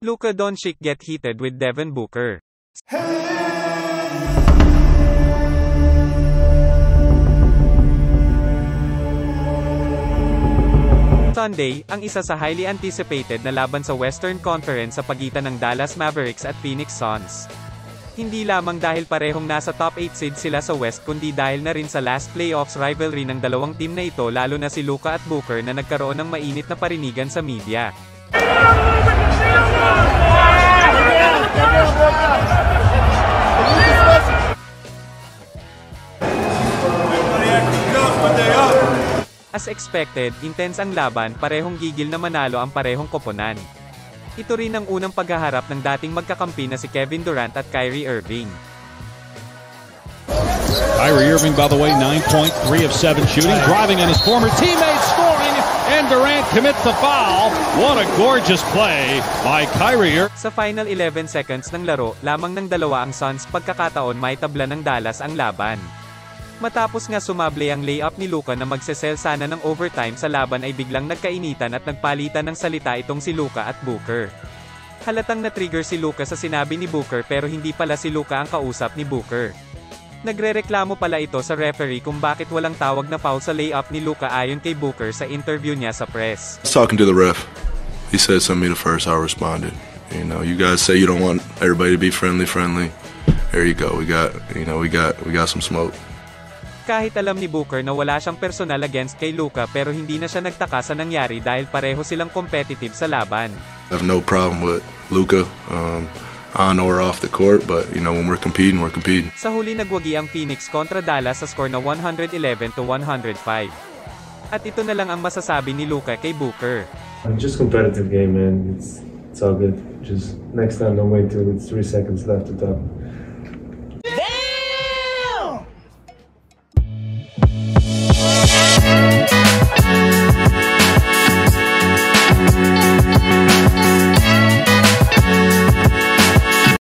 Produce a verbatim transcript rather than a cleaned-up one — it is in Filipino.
Luka Doncic get heated with Devin Booker. Sunday, ang isa sa highly anticipated na laban sa Western Conference sa pagitan ng Dallas Mavericks at Phoenix Suns. Hindi lamang dahil parehong nasa top eight seed sila sa West kundi dahil na rin sa last playoffs rivalry ng dalawang team na ito lalo na si Luka at Booker na nagkaroon ng mainit na parinigan sa media. As expected, intense ang laban, parehong gigil na manalo ang parehong koponan. Ito rin ang unang paghaharap ng dating magkakampi na si Kevin Durant at Kyrie Irving. Kyrie Irving, by the way, nine point three of seven shooting, driving on his former teammates, scoring, and Durant commits the foul. What a gorgeous play by Kyrie Irving. Sa final eleven seconds ng laro, lamang ng dalawa ang Suns, pagkakataon may tabla ng Dallas ang laban. Matapos nga sumable ang layup ni Luka na magsesel sana ng overtime sa laban ay biglang nagkainitan at nagpalitan ng salita itong si Luka at Booker. Halatang na-trigger si Luka sa sinabi ni Booker pero hindi pala si Luka ang kausap ni Booker. Nagrereklamo pala ito sa referee kung bakit walang tawag na foul sa layup ni Luka ayon kay Booker sa interview niya sa press. I was talking to the ref. He said something to me the first, I responded. You know, you guys say you don't want everybody to be friendly, friendly. There you go. We got, you know, we got, we got some smoke. Kahit alam ni Booker na wala siyang personal against kay Luka pero hindi na siya nagtaka sa nangyari dahil pareho silang competitive sa laban. I have no problem with Luka um, on or off the court, but you know when we're competing, we're competing. Sa huli nagwagi ang Phoenix kontra Dallas sa score na one eleven to one oh five. At ito na lang ang masasabi ni Luka kay Booker. Just competitive game, man. It's it's all good. Just next time don't wait till it's three seconds left to top.